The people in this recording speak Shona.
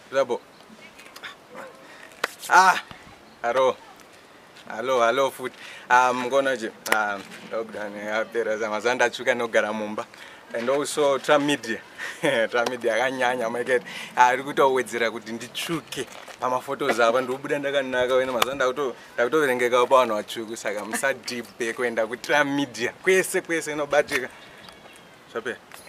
Zabo. Ah, hello food. Gonna je. There zamazanda chuka no garamumba. And also Tramidia. Tramidia kanyanya market. Ari kutowedzera kuti ndichuke pamaphotos ava ndobuda ndakanaka wena mazanda kutoverengeka upa vanhu vatsvuku saka musadhibe kuenda kuTramidia kwese inobatika. Zvape.